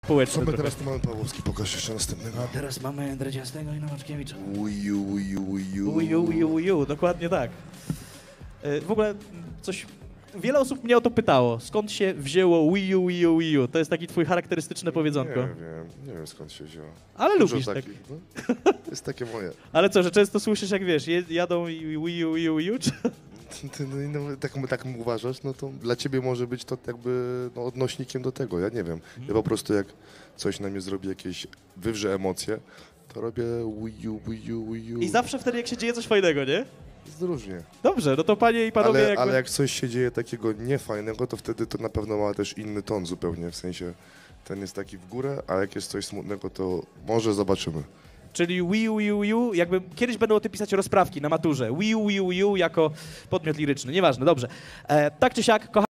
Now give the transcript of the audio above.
Społeczny Co my trochę. teraz tu mamy, Pawłowski? Pokaż jeszcze następnego. A teraz mamy Dredziastego i Nowaczkiewicza. Uju. Uju, dokładnie tak. W ogóle coś... Wiele osób mnie o to pytało. Skąd się wzięło Wii U? To jest taki twój charakterystyczne powiedzonko. Nie wiem skąd się wzięło. Ale Dużo lubisz tak. takich, no. Jest takie moje. Ale co, że często słyszysz, jak wiesz, jadą i Wii U, czy... Ty, tak uważasz, no to dla ciebie może być to jakby odnośnikiem do tego, ja nie wiem. Ja po prostu jak coś na mnie zrobi jakieś, wywrze emocje, to robię Wii U. I zawsze wtedy, jak się dzieje coś fajnego, nie? Jest różnie. Dobrze, no to panie i panowie... Ale jak coś się dzieje takiego niefajnego, to wtedy to na pewno ma też inny ton zupełnie, w sensie ten jest taki w górę, a jak jest coś smutnego, to może zobaczymy. Czyli Wii U, jakby kiedyś będą o tym pisać rozprawki na maturze. Wii U jako podmiot liryczny, nieważne, dobrze. Tak czy siak, kochani.